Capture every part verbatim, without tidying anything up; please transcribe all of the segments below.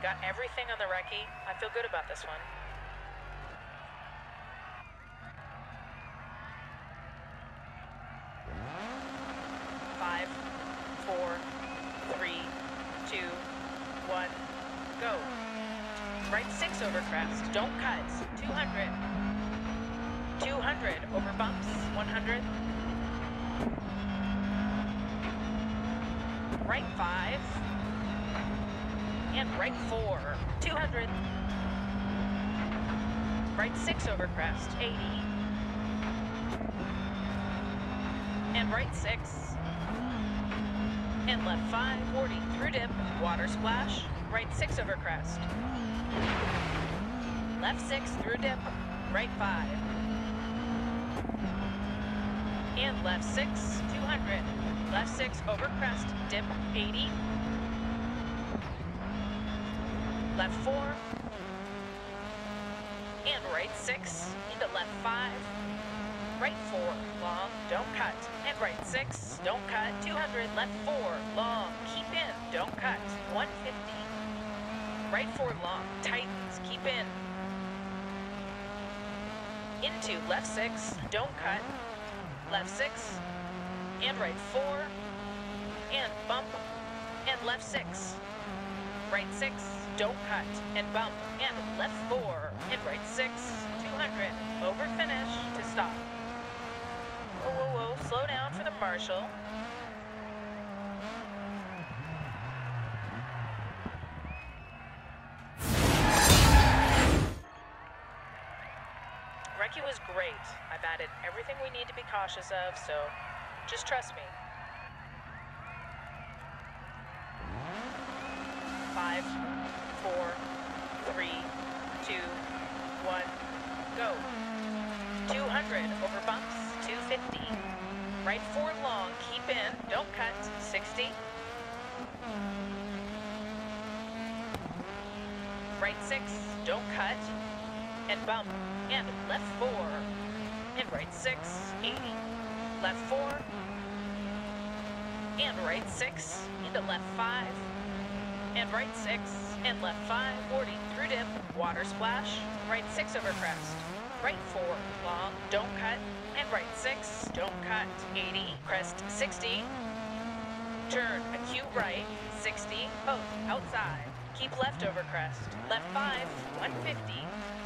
Got everything on the recce. I feel good about this one. Five, four, three, two, one, go. Right six over crest, don't cut, two hundred. two hundred over bumps, one hundred. Right five. And right four, two hundred. Right six over crest, eighty. And right six. And left five, forty, through dip, water splash, right six over crest. Left six, through dip, right five. And left six, two hundred. Left six over crest, dip, eighty. Left four. And right six, into left five. Right four, long, don't cut. And right six, don't cut, two hundred, left four, long, keep in, don't cut, one fifty. Right four, long, tightens, keep in. Into left six, don't cut, left six, and right four, and bump, and left six. Right six, don't cut, and bump, and left four, and right six, two hundred, over finish to stop. Whoa, whoa, whoa, slow down for the marshal. Recce was great. I've added everything we need to be cautious of, so just trust me. Five, four, three, two, one, go. two hundred over bumps, two fifty. Right four long, keep in, don't cut, sixty. Right six, don't cut, and bump, and left four. And right six, eighty. Left four, and right six, into left five. And right six, and left five, forty, through dip, water splash, right six over crest. Right four, long, don't cut, and right six, don't cut, eighty, crest sixty, turn, acute right, sixty, both, outside, keep left over crest, left five, one fifty,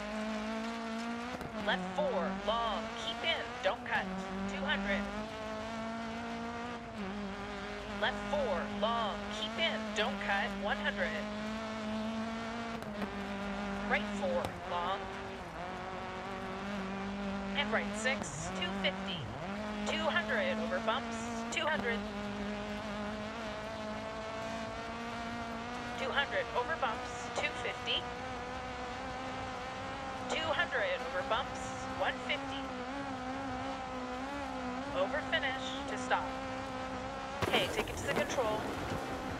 left four, long, keep in, don't cut, two hundred, left four, long, keep in, don't cut, one hundred, right four, long, and right six, two fifty, two hundred over bumps, two hundred, two hundred over bumps, two fifty, two hundred over bumps, one fifty, over finish to stop. Okay, take it to the control.